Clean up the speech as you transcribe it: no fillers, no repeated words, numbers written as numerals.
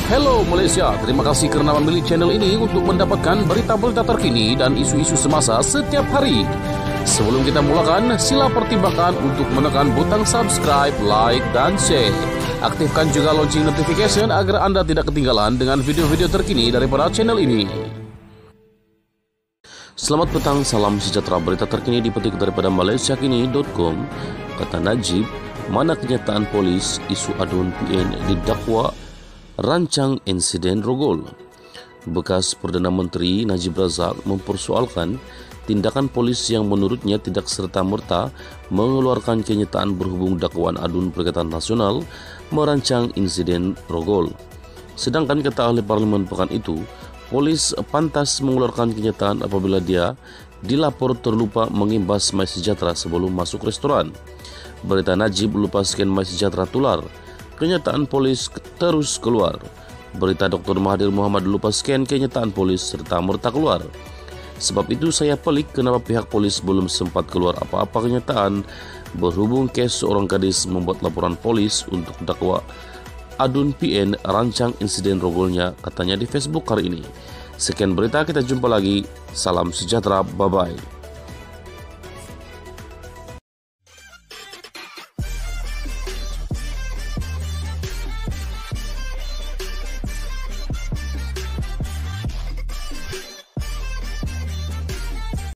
Hello Malaysia, terima kasih kerana memilih channel ini untuk mendapatkan berita-berita terkini dan isu-isu semasa setiap hari. Sebelum kita mulakan, sila pertimbangkan untuk menekan butang subscribe, like dan share. Aktifkan juga lonceng notification agar anda tidak ketinggalan dengan video-video terkini daripada channel ini. Selamat petang, salam sejahtera. Berita terkini dipetik daripada malaysiakini.com. Kata Najib, mana kenyataan polis isu aduan PN didakwa rancang insiden Rogol. Bekas Perdana Menteri Najib Razak mempersoalkan tindakan polis yang menurutnya tidak serta-merta mengeluarkan kenyataan berhubung dakwaan aduan Perikatan Nasional merancang insiden Rogol. Sedangkan kata ahli parlimen pekan itu, polis pantas mengeluarkan kenyataan apabila dia dilapor terlupa mengimbas My Sejahtera sebelum masuk restoran. Berita Najib lupa scan My Sejahtera tular. Kenyataan polis terus keluar. Berita Dr. Mahathir Mohamad lupa scan kenyataan polis serta merta keluar. Sebab itu saya pelik kenapa pihak polis belum sempat keluar apa-apa kenyataan berhubung kes seorang gadis membuat laporan polis untuk dakwa adun PN rancang insiden Rogolnya, katanya di Facebook hari ini. Sekian berita, kita jumpa lagi. Salam sejahtera, bye-bye.